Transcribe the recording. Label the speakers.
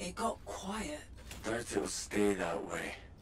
Speaker 1: It got quiet.
Speaker 2: Bet it'll stay that way.